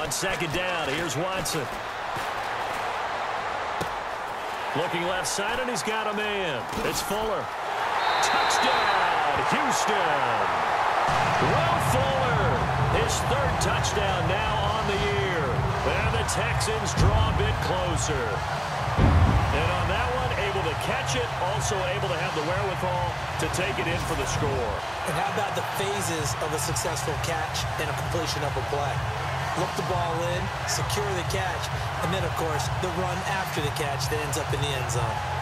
on second down. Here's Watson. Looking left side, and he's got a man. It's Fuller. Touchdown, Houston. Will Fuller, his third touchdown now on the year. And the Texans draw a bit closer. And on that one, able to catch it, also able to have the wherewithal to take it in for the score. And how about the phases of a successful catch and a completion of a play? Look the ball in, secure the catch, and then, of course, the run after the catch that ends up in the end zone.